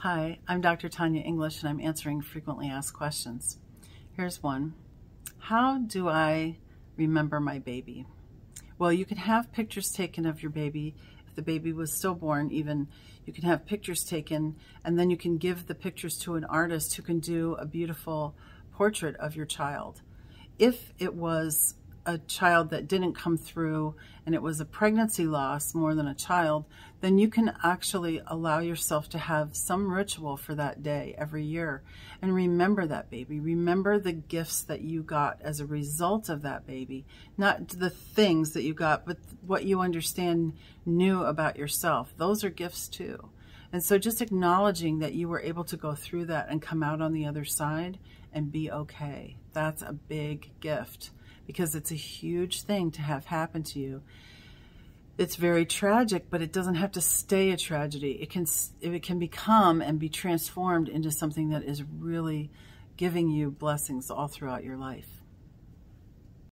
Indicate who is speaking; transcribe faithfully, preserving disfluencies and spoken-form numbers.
Speaker 1: Hi, I'm Doctor Tanya English, and I'm answering frequently asked questions. Here's one. How do I remember my baby? Well, you can have pictures taken of your baby. If the baby was stillborn, even, you can have pictures taken, and then you can give the pictures to an artist who can do a beautiful portrait of your child. If it was a child that didn't come through and it was a pregnancy loss more than a child, then you can actually allow yourself to have some ritual for that day every year and remember that baby. Remember the gifts that you got as a result of that baby, not the things that you got, but what you understand new about yourself. Those are gifts too. And so just acknowledging that you were able to go through that and come out on the other side and be okay. That's a big gift, because it's a huge thing to have happen to you. It's very tragic, but it doesn't have to stay a tragedy. It can, it can become and be transformed into something that is really giving you blessings all throughout your life.